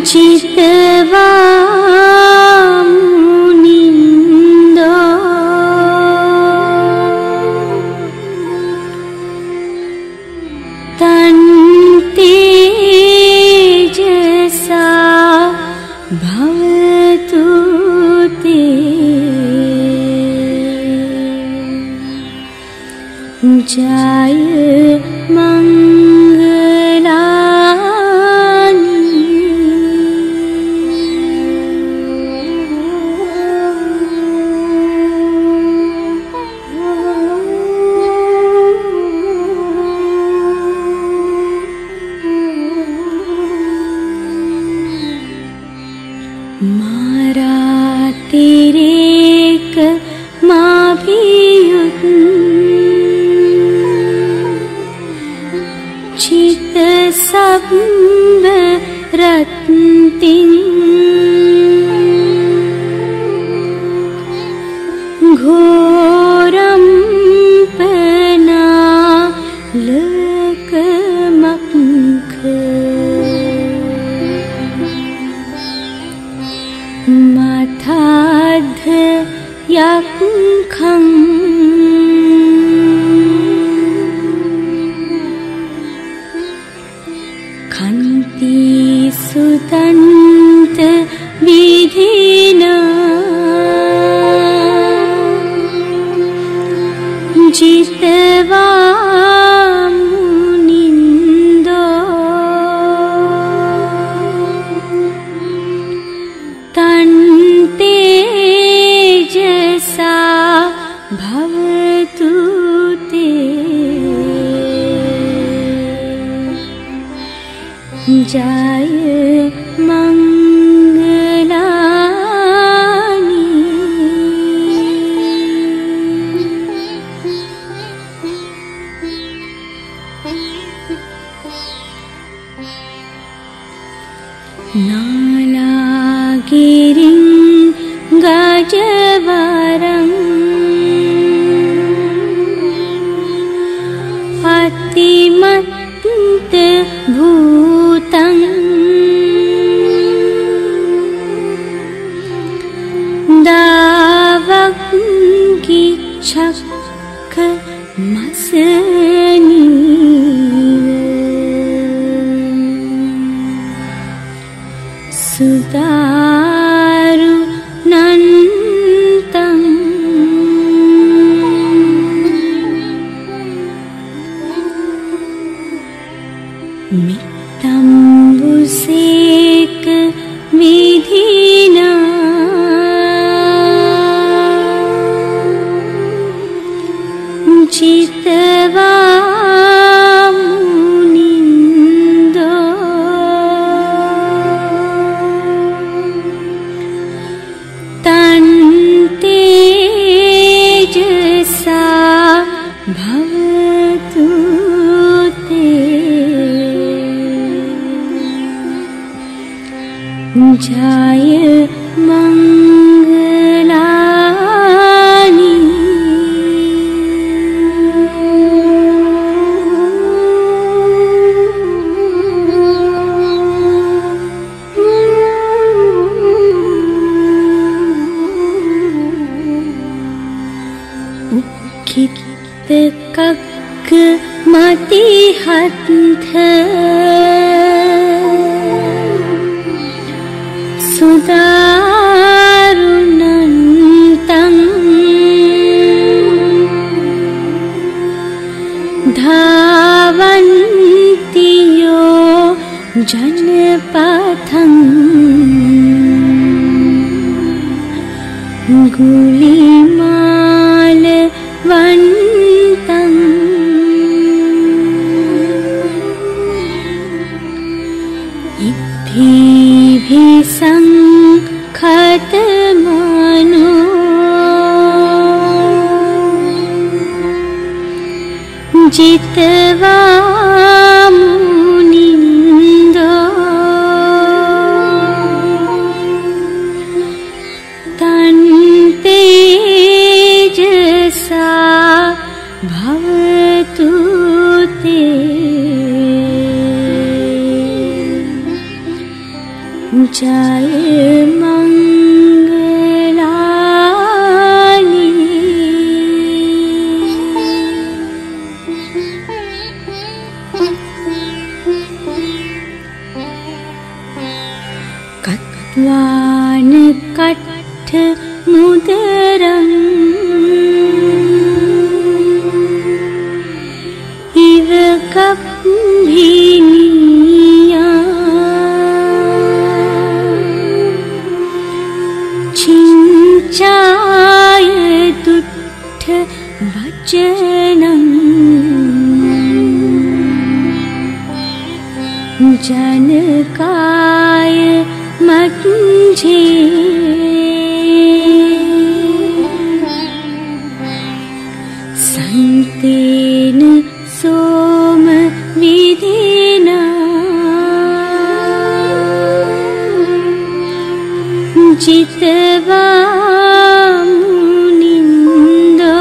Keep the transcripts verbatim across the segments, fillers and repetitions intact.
चितवा मुनिन्दो तन्तेजसा भवतु ते जयमङ्गलानि मारा तिरेक माभियुत चित सब रत्तिं घोरं पना लकमख माथाध याखं खन्ति सुतन्त विधिना जितवा मुनिन्दो तन्तेजसा भवतु ते जयमङ्गलानि नालागिरिं गजवरं अतिमत्त भूतं दावकिच्छक्क मसनी सुदारु नन्तं मित्तम्बुसेक विधिना चितवा मुनिन्दो तन्तेजसा भवतु ते जयमङ्गलानि उक्कित कक्क मतिहन्थ सुदारुणन्तं धावन्ति यो जनपथं गुलिमालवन्तं इत्थिभिसंखतमानो जितवा मुनिन्दो तन्तेजसा भवतु ते जय मंगलानि कट्वान कट्ठ मुदरम् इव कम्भिनीया छिञ्चाय तुट्ठ वचनम् जनकाय मञ्झे संतेन सोम विधेना जितवा मुनिन्दो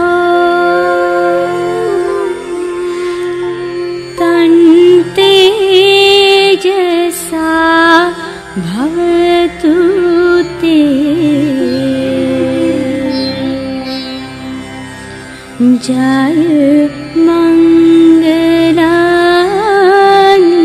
तन्तेजसा भवतु ते जय मंगलानि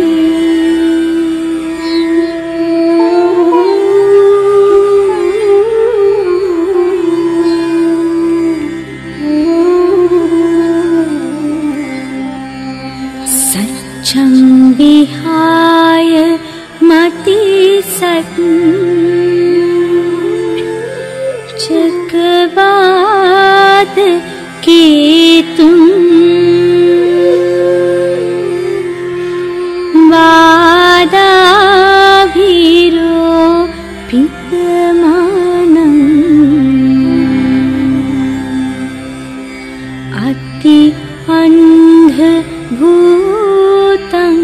सच्चं विहाय मति सत् चक्रवात केतुं वादाभिरोपितमानम् अति अन्धभूतम्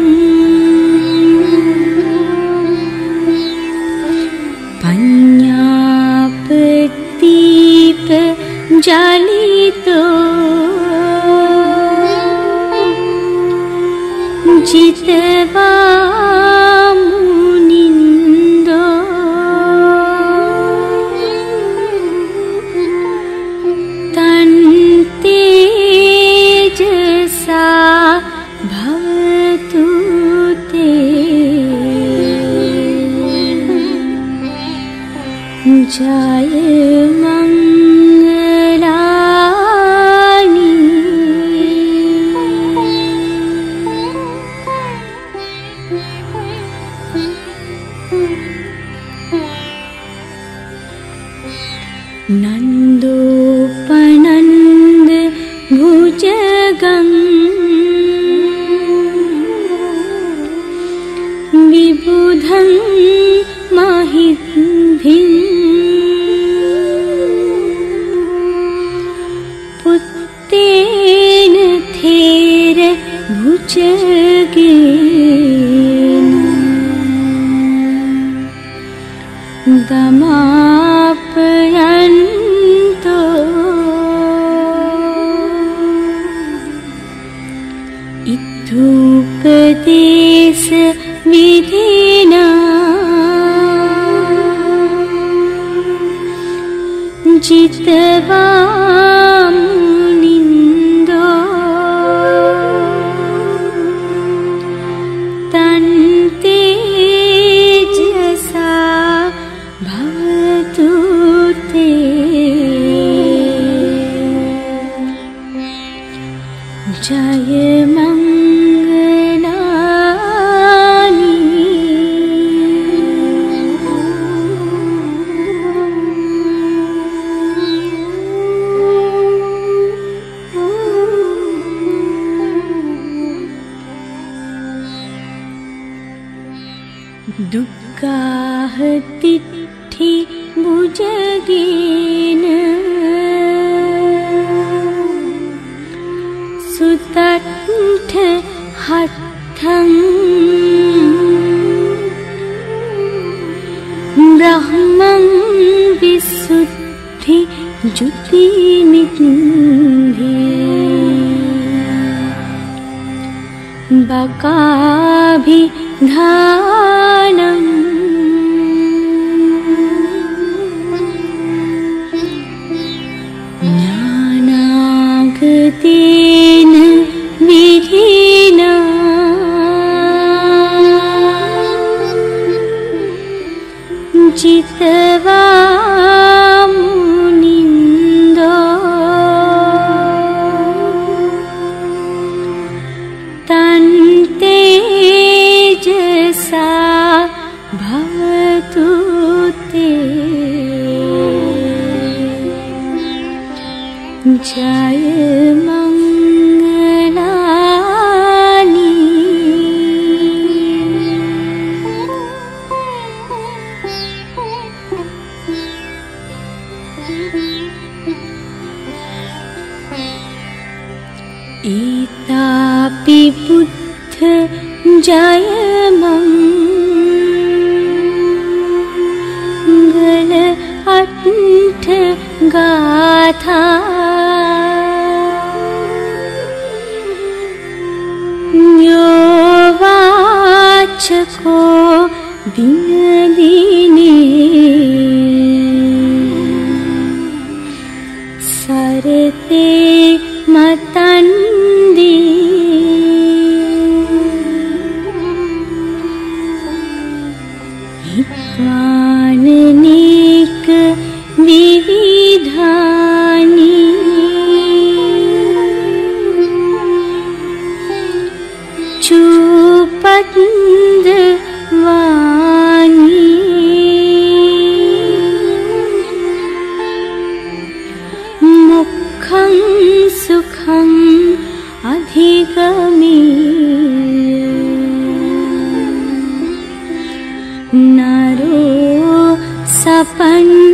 पञ्ज्ञापदीप जालितो जितवा मुनिन्दो तन्तेजसा भवतु ते जय मंगलानि नन्दोपनन्द भुजगम् विबुधं महिद्भिम् पुत्तेन थेर भुजगेन दमापयन्तो इत्थुपदेश विधिना जितवा मुनिन्दो तन्तेजसा भवतु ते जय मंगलानि दुग्गाह तिथि भुजगेन सुतट्ठ हठं ब्रह्मं विशुद्धि ज्योतिनिधे बकाभिधानम् तेन विधिना जितवा मुनिन्दो तन्तेजसा भवतु ते जय मंगलानि एतापि बुद्ध जय मंगल अट्ठ गाथा यो वाचको दिन दिने सरते मतन्दी हित्वाननेक विविधानि चूपन्द वाणी मुखं सुखं अधिगमी नरो सपन्